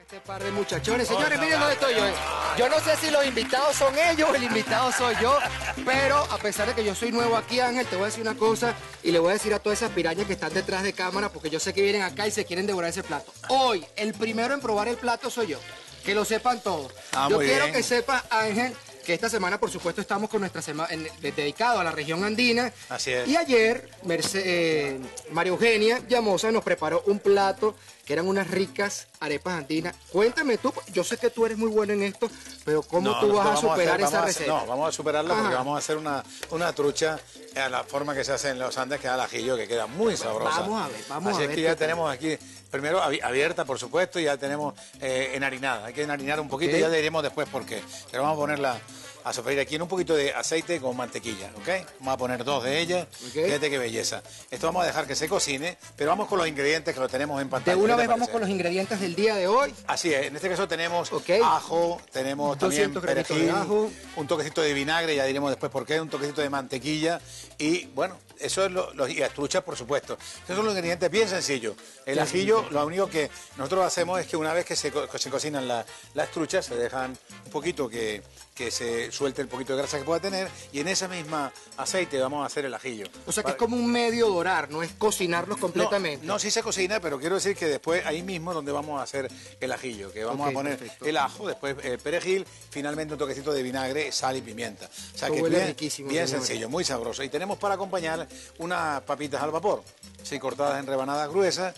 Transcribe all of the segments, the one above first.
Este par de muchachones. Señores, miren dónde estoy yo. Yo no sé si los invitados son ellos o el invitado soy yo, pero a pesar de que yo soy nuevo aquí, Ángel, te voy a decir una cosa y le voy a decir a todas esas pirañas que están detrás de cámara, porque yo sé que vienen acá y se quieren devorar ese plato. Hoy, el primero en probar el plato soy yo. Que lo sepan todos. Yo quiero que sepa, Ángel, que esta semana, por supuesto, estamos con nuestra semana dedicado a la región andina. Así es. Y ayer, María Eugenia Llamosa nos preparó un plato que eran unas ricas arepas andinas. Cuéntame tú, yo sé que tú eres muy bueno en esto, pero ¿cómo tú vas a superar esa receta? No, vamos a superarla porque vamos a hacer una trucha a la forma que se hace en los Andes, que es al ajillo, que queda muy sabrosa. Vamos a ver, vamos a ver. Así es que ya tenemos aquí, primero abierta, por supuesto, y ya tenemos enharinada. Hay que enharinar un poquito, ya diremos después por qué. Pero vamos a ponerla a sofreír aquí en un poquito de aceite con mantequilla, ¿ok? Vamos a poner 2 de ellas. Fíjate qué belleza. Esto vamos a dejar que se cocine, pero vamos con los ingredientes que lo tenemos en pantalla. De una vez vamos con los ingredientes del día de hoy. Así es, en este caso tenemos ajo, tenemos también perejil, un toquecito de vinagre, ya diremos después por qué, un toquecito de mantequilla y bueno, eso es y las truchas, por supuesto. Esos son los ingredientes bien sencillos. El ajillo, lo único que nosotros hacemos es que una vez que se cocinan las truchas, se dejan un poquito que se suelte el poquito de grasa que pueda tener y en esa misma aceite vamos a hacer el ajillo. O sea que es como un medio dorar, no es cocinarlos completamente. No, sí se cocina, pero quiero decir que después ahí mismo es donde vamos a hacer el ajillo, que vamos a poner el ajo, después el perejil, finalmente un toquecito de vinagre, sal y pimienta. O sea que es bien sencillo, muy sabroso. Y tenemos para acompañar unas papitas al vapor, sí, cortadas en rebanadas gruesas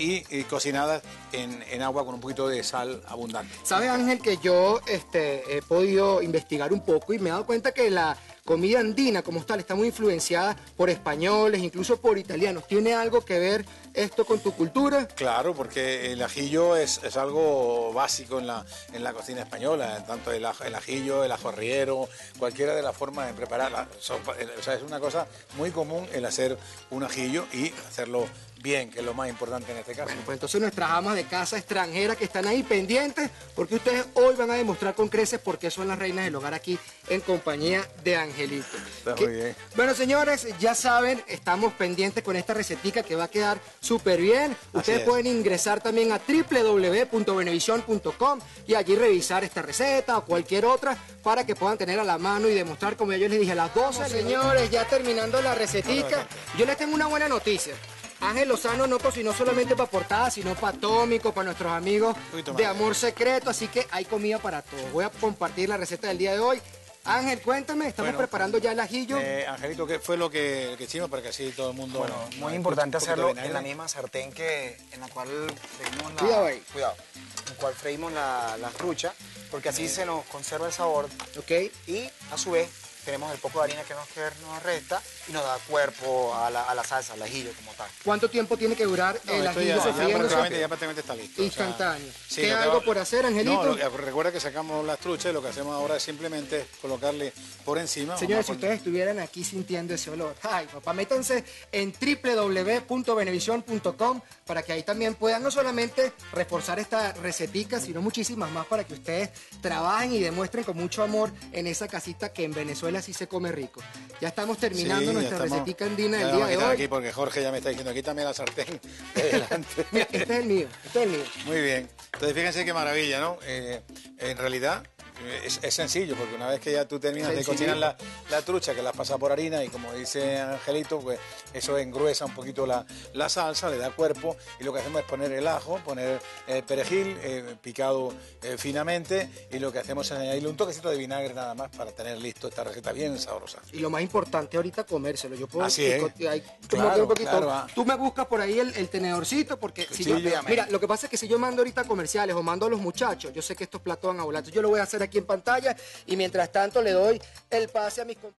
y cocinadas en agua con un poquito de sal abundante. ¿Sabe, Ángel, que yo he podido investigar un poco y me he dado cuenta que la comida andina como tal está muy influenciada por españoles, incluso por italianos? ¿Tiene algo que ver esto con tu cultura? Claro, porque el ajillo es algo básico en la cocina española, tanto el ajillo, el ajo arriero, cualquiera de las formas de prepararla. O sea, es una cosa muy común el hacer un ajillo y hacerlo bien, que es lo más importante en este caso. Bueno, pues entonces nuestras amas de casa extranjeras que están ahí pendientes, porque ustedes hoy van a demostrar con creces por qué son las reinas del hogar aquí en compañía de Angelito. Está muy bien. Bueno, señores, ya saben, estamos pendientes con esta recetica que va a quedar súper bien. Ustedes pueden ingresar también a www.benevision.com y allí revisar esta receta o cualquier otra para que puedan tener a la mano y demostrar, como yo les dije, a las 12. Señores, ya terminando la recetica, yo les tengo una buena noticia. Ángel Lozano no cocinó solamente para Portada, sino para Atómico, para nuestros amigos de Amor Secreto, así que hay comida para todos. Voy a compartir la receta del día de hoy. Ángel, cuéntame, estamos preparando ya el ajillo. Angelito, ¿qué fue lo que hicimos para que así todo el mundo... Bueno, muy importante hacerlo en la misma sartén en la cual freímos Cuidado ahí. Cuidado. En la cual freímos la trucha, porque así se nos conserva el sabor. Y a su vez tenemos el poco de harina que nos resta y nos da cuerpo a la salsa, al ajillo como tal. ¿Cuánto tiempo tiene que durar el ajillo sofriéndose? Ya prácticamente está listo. Instantáneo. O sea, ¿Queda algo por hacer, Angelito? No, recuerda que sacamos las truchas y lo que hacemos ahora es simplemente colocarle por encima. Señores, si ustedes estuvieran aquí sintiendo ese olor, ay, papá, métanse en www.benevision.com para que ahí también puedan no solamente reforzar esta recetica, sino muchísimas más para que ustedes trabajen y demuestren con mucho amor en esa casita que en Venezuela sí se come rico. Ya estamos terminando nuestra recetica andina del día de hoy. Aquí porque Jorge ya me está diciendo, quítame la sartén de delante. Mira, este es el mío, Muy bien. Entonces fíjense qué maravilla, ¿no? En realidad es sencillo, porque una vez que ya tú terminas de cocinar la trucha, que la pasas por harina y como dice Angelito, pues eso engruesa un poquito la salsa, le da cuerpo y lo que hacemos es poner el ajo, poner el perejil picado finamente y lo que hacemos es añadirle un toquecito de vinagre nada más para tener listo esta receta bien sabrosa. Y lo más importante ahorita comérselo. Yo puedo Así es. un poquito. Claro. Tú me buscas por ahí el tenedorcito porque si yo, mira, lo que pasa es que si yo mando ahorita comerciales o mando a los muchachos, yo sé que estos platos van a volar. Yo lo voy a hacer aquí en pantalla y mientras tanto le doy el pase a mis compañeros.